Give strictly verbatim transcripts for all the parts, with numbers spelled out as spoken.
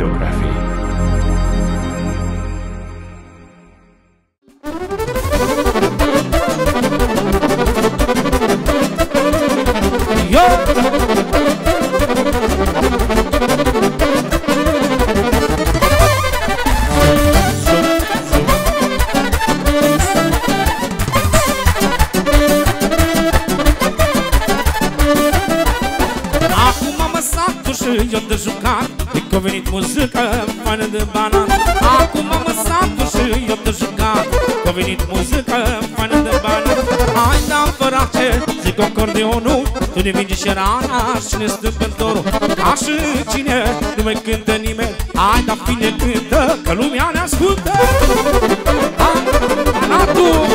Radiografii. Eu de jucat, că a venit muzică faină de banat. Acum am lăsat-o și eu de jucat, că a venit muzică faină de banat. Hai da fărace, zic acordeonul, tu ne vingi și rana și ne stâng cântorul. Ca și cine nu mai cântă nimeni, hai da fine cântă, că lumea ne ascultă. Hai, banatul!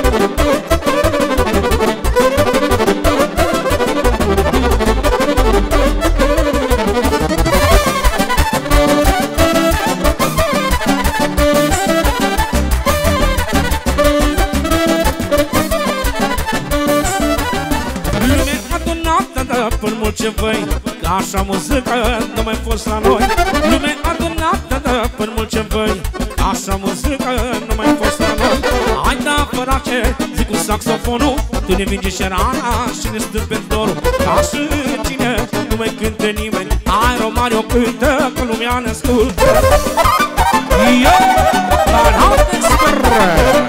Ce voi, că așa muzică nu mai fost la noi. Lume adunată de până mult ce voi, așa muzică nu mai fost la noi. Hai da fărace, zic cu saxofonul, tu ne vingi și rana și ne stând pe dorul. Ca și cine nu mai cântă nimeni, hai Romario cântă, că lumea ne ascultă. Eu, Banat Expert!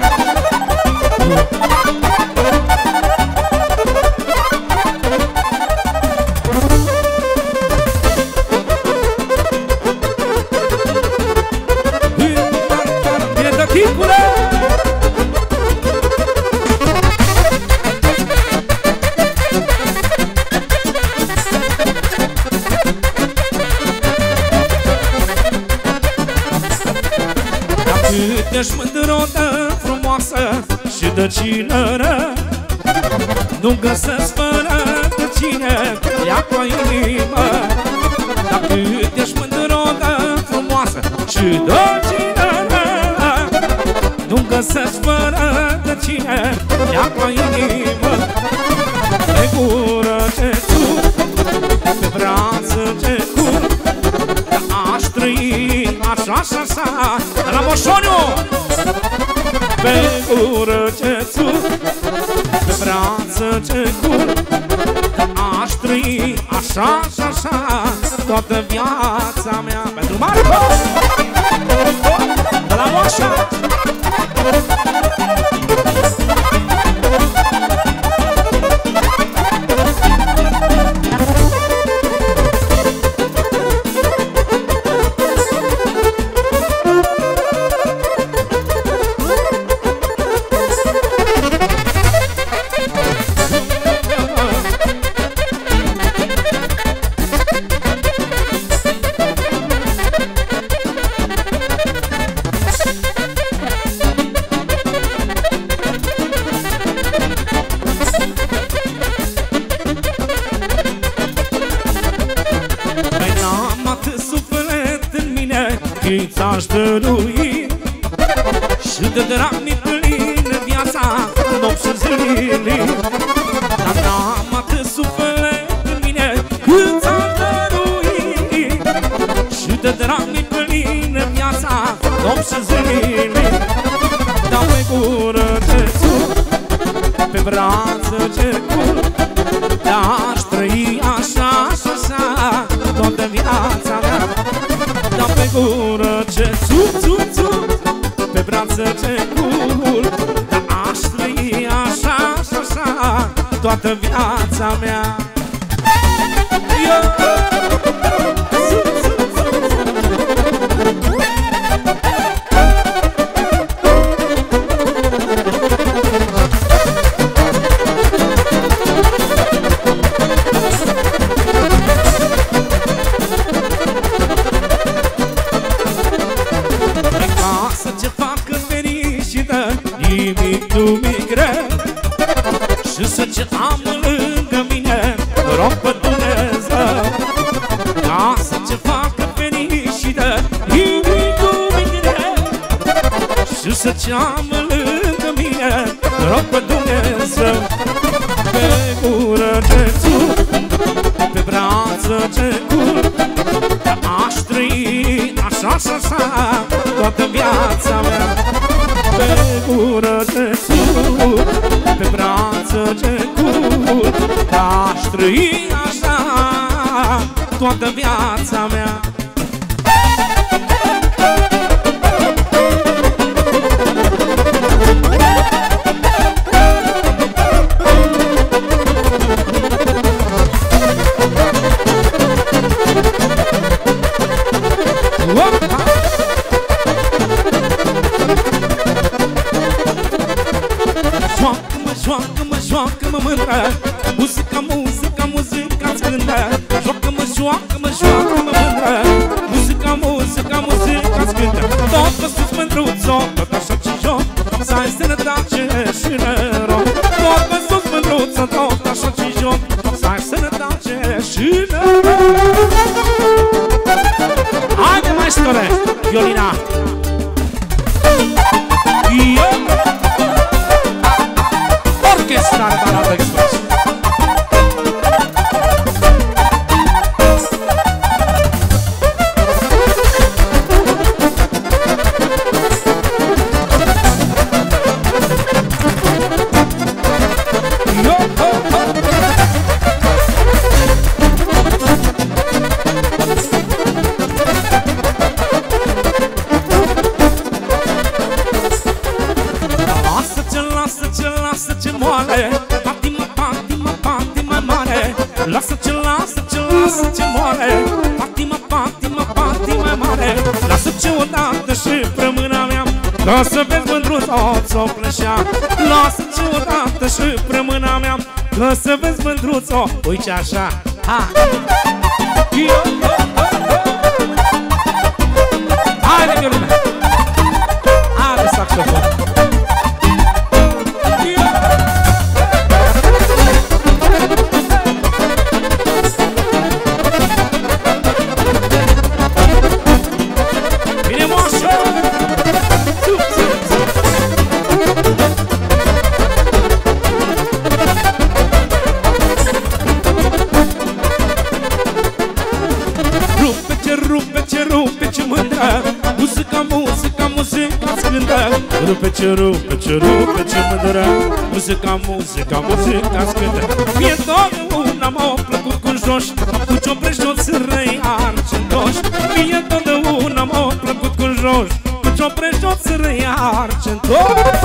Ești mândră, frumoasă și de cinără, nu găsesc fără de cine ia cu inimă. Dacă ești mândră, frumoasă și de cinără, nu găsesc fără de cine ia cu inimă. Pe gură ce tu, pe brață ce cu, aș trăi așa, așa, așa, la Moșoniu! Pe gură ce țut, pe brață ce cur, aș trăi așa, așa, așa, toată viața mea. Pentru Marco! De la Moșa! Ți-aș dărui și de drag mi plină viața nopți și zile. Dar n-am atât suflet în mine cât ți-aș dărui și de drag mi plină viața nopți și zile. Dau pe gură ce țut, pe brață ce cur, te-aș trăi așa, așa, așa, toată viața mea. Dau pe gură ce țup, țup, țup, pe brață ce cur, dar aș trăi așa, așa, așa, toată viața mea. Eu nimic nu mi-e greu și să ce am lângă mine rog pe Dumnezeu. Ca să ce facă fericită, nimic nu mi-e greu și să ce am lângă mine rog pe Dumnezeu. Pe gură ce țup, pe brață ce cur, aș trăi așa, așa, așa, toată viața mea. Pe gură ce țut, pe brață ce curt, aș trăi așa toată viața mea. Joacă-mă mândră, muzica, muzica, muzica-ți cântă. Joacă-mă, joacă-mă, joacă-mă mândră, muzica, muzica, muzica-ți cântă. Tot pe sus mândruțo, tot așa ce joc, să ai sănătate și noroc. Tot pe sus mândruțo, tot așa ce joc, să ai sănătate și noroc. Haide, maestore, violina! Eu! Orchestra Banat Express. Patima, patima, patima mare. Lasă-ce, lasă-ce, lasă-ce moare. Patima, patima, patima mare. Lasă-ce odată și prămâna mea, ca să vezi mândruța ți-o plășea. Lasă-ce odată și prămâna mea, ca să vezi mândruța. Uite așa, ha! Haide, violina! Haide, saxofon! Rupe ce, rupe ce, rupe ce mândră, muzica, muzica, muzica-ți cântă. Mie totdeauna m-au plăcut cu joși, cu cioprești o țărăi arcentoși. Mie totdeauna m-au plăcut cu joși, cu cioprești o țărăi arcentoși.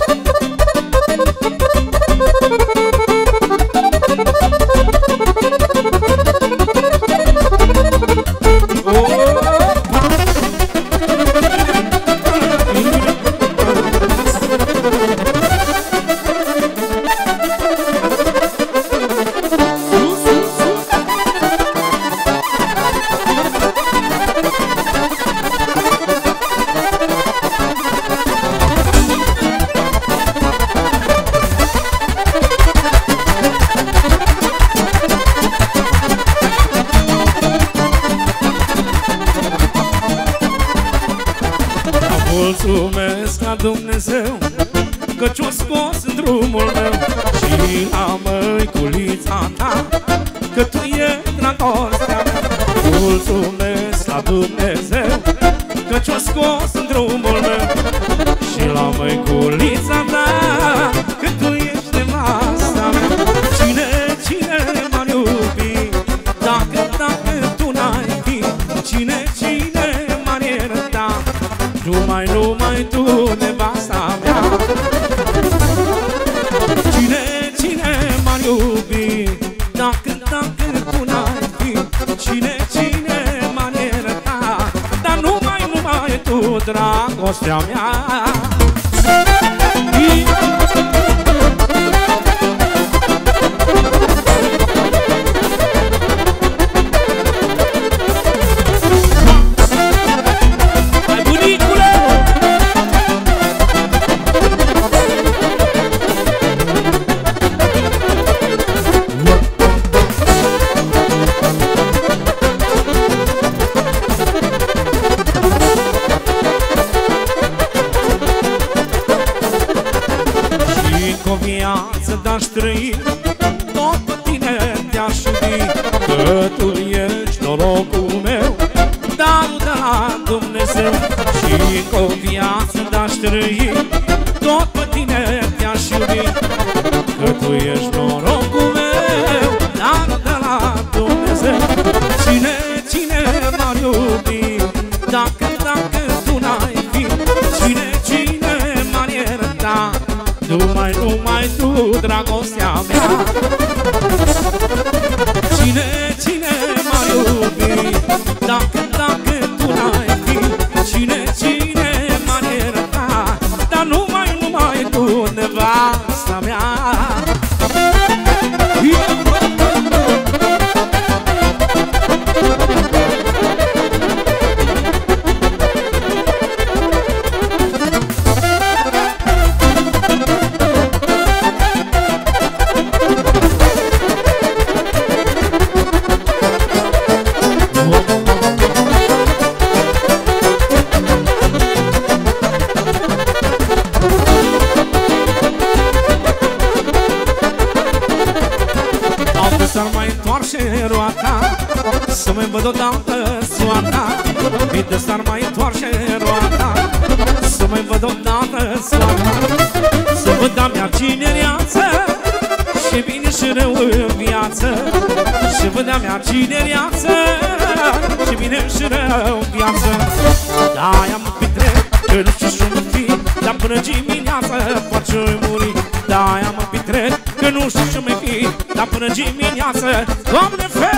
Mulțumesc la Dumnezeu că ți-o scos în drumul meu, și la măiculița ta că tu e dragostea mea. Mulțumesc la Dumnezeu că ți-o scos în drumul meu, și la măiculița ta că tu ești nevasta mea. Cine, cine m-ar iubi dacă, dacă tu n-ai fi? Cine, cine m-ar ierta numai, numai tu, nevasta mea? Cine, cine m-ar iubi dacă, dacă tu n-ai fi? Cine, cine m-ar ierta, dar numai, numai tu, dragostea mea? Aș trăi, tot pe tine te-aș iubi, că tu ești norocul meu, darul de la Dumnezeu și încă o viață de-aș trăi, tot pe tine te-aș iubi, că tu ești norocul meu, dar de la Dumnezeu. Cine, cine m-ar iubi, dacă, dacă tu n-ai fi? Cine, cine m-ar ierta, numai, numai tu, dragostea mea. Cine, cine m-ar iubi, dacă, dacă tu n-ai fi? Cine, cine m-ar ierta, dar numai, numai tu, nevasta mea. Să-mi mai întoarce roata, să mai văd odată soarta. Bine s-ar mai întoarce roata, să mai văd odată soarta. Să văd a mea cinereață, și bine și rău în viață. Și văd a mea cinereață, și bine și rău în viață. De-aia mă petrec, că nu știu ce-mi fi, dar până dimineață poate muri. De-aia mă petrec, că nu știu ce mai fi, dar până dimineață, Doamne, fă!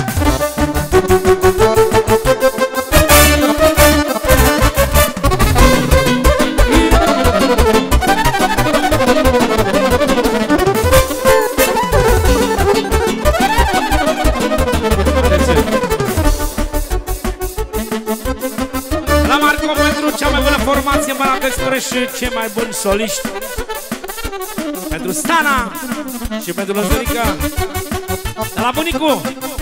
La Marco pentru cea mai bună formație băiată spre și cei mai buni soliști. Pentru Stana și pentru Lăzărica, de la bunicu,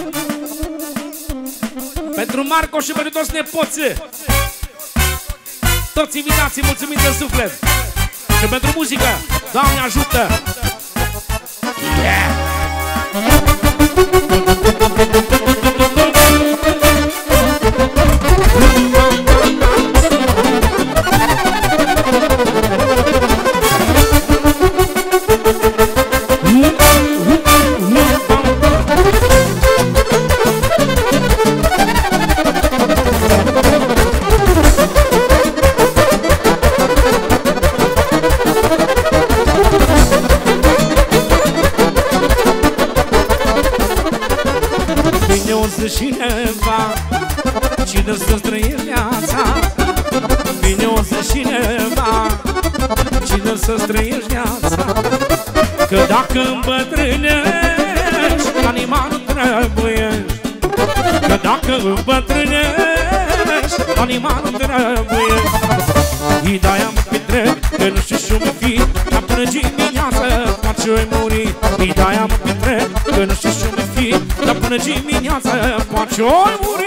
pentru Marco și pentru toți nepoții, toți invitații, mulțumiți de suflet. Și pentru muzică, Doamne ajută! Yeah! Cineva, cine să-ți trăiești viața? Vine o să cineva, cine să-ți trăiești viața? Că dacă îmbătrânești, animal trebuiești. Că dacă îmbătrânești, animal trebuiești. De-aia mă petrec, că nu știu ce-mi fi, dar până dimineață poate muri. De-aia mă petrec, că nu știu ce-mi fi, dar până dimineață poate muri.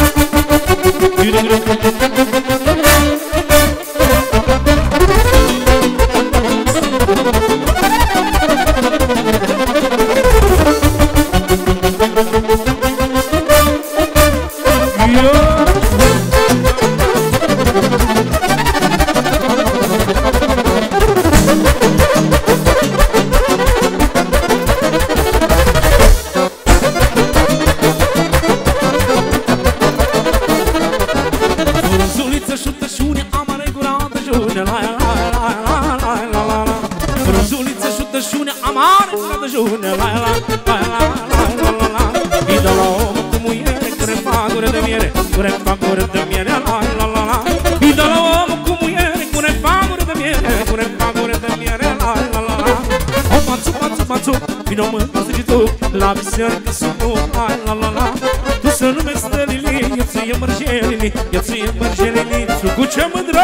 La biserică sunt hai la la la. Tu să nu mi stălili, eu ți-e mărjelili, eu ți-e mărjelili, tu cu ce mândră?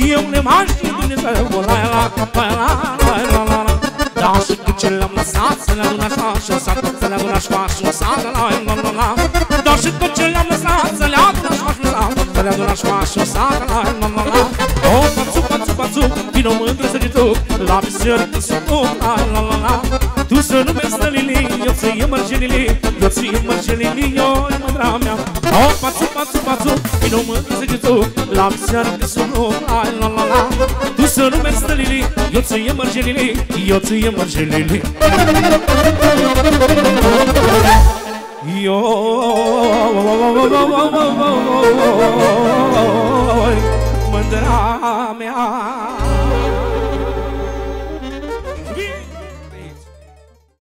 Eu le-m-aș și Dumnezeu, la la la la la la la la. Da, și cu ce le-am lăsat să le adun așa și un sat, să le adun așa și un sat, la la la la. Da, și cu ce le-am lăsat să le adun așa și un sat, să le adun așa și un sat, la la la la. O, pațu, pațu, pațu, vino mândră să te duc la biserică să duc, la la la la. Tu să nu mergi stălile, eu ți-i mărgelile, eu ți-i mărgelile, eu-i mândra mea. O, pațu, pațu, pațu, vino mândră să te duc la biserică să duc, la la la la. Tu să nu mergi stălile, eu ți-i mărgelile, eu ți-i mărgelile. Eu, mândra mea.